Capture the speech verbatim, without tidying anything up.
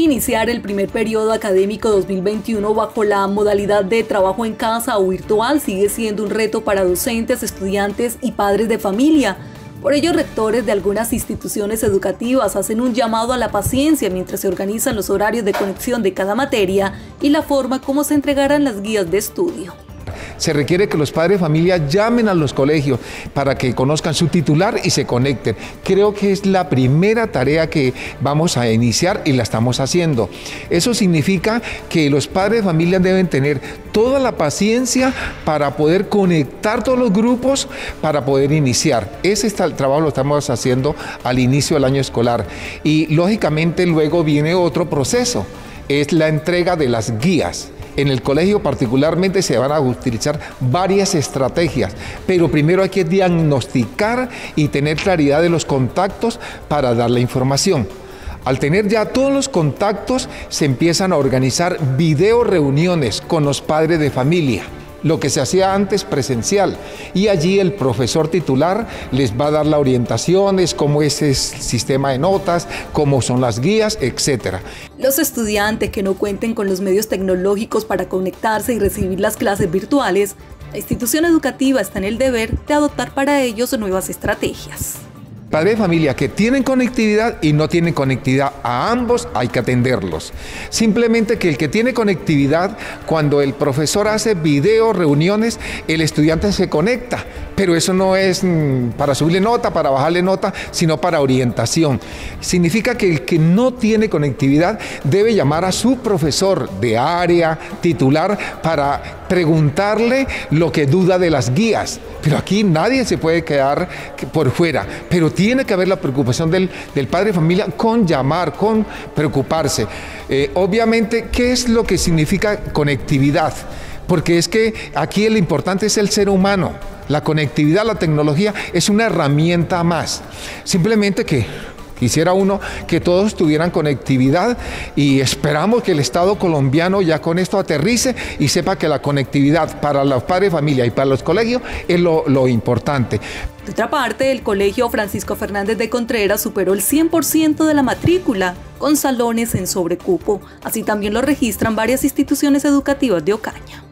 iniciar el primer periodo académico dos mil veintiuno bajo la modalidad de trabajo en casa o virtual sigue siendo un reto para docentes, estudiantes y padres de familia. Por ello, rectores de algunas instituciones educativas hacen un llamado a la paciencia mientras se organizan los horarios de conexión de cada materia y la forma como se entregarán las guías de estudio. Se requiere que los padres de familia llamen a los colegios para que conozcan su titular y se conecten. Creo que es la primera tarea que vamos a iniciar y la estamos haciendo. Eso significa que los padres de familia deben tener toda la paciencia para poder conectar todos los grupos para poder iniciar. Ese está el trabajo, lo estamos haciendo al inicio del año escolar. Y lógicamente luego viene otro proceso, es la entrega de las guías. En el colegio particularmente se van a utilizar varias estrategias, pero primero hay que diagnosticar y tener claridad de los contactos para dar la información. Al tener ya todos los contactos, se empiezan a organizar video reuniones con los padres de familia, lo que se hacía antes presencial, y allí el profesor titular les va a dar las orientaciones, cómo es el sistema de notas, cómo son las guías, etcétera. Los estudiantes que no cuenten con los medios tecnológicos para conectarse y recibir las clases virtuales, la institución educativa está en el deber de adoptar para ellos nuevas estrategias. Padres de familia que tienen conectividad y no tienen conectividad, a ambos hay que atenderlos. Simplemente que el que tiene conectividad, cuando el profesor hace video, reuniones, el estudiante se conecta, pero eso no es para subirle nota, para bajarle nota, sino para orientación. Significa que el que no tiene conectividad debe llamar a su profesor de área, titular, para preguntarle lo que duda de las guías. Pero aquí nadie se puede quedar por fuera, pero tiene que haber la preocupación del, del padre de familia con llamar, con preocuparse. Eh, obviamente, ¿qué es lo que significa conectividad? Porque es que aquí lo importante es el ser humano. La conectividad, la tecnología es una herramienta más. Simplemente que quisiera uno que todos tuvieran conectividad y esperamos que el Estado colombiano ya con esto aterrice y sepa que la conectividad para los padres de familia y para los colegios es lo, lo importante. De otra parte, el Colegio Francisco Fernández de Contreras superó el cien por ciento de la matrícula, con salones en sobrecupo. Así también lo registran varias instituciones educativas de Ocaña.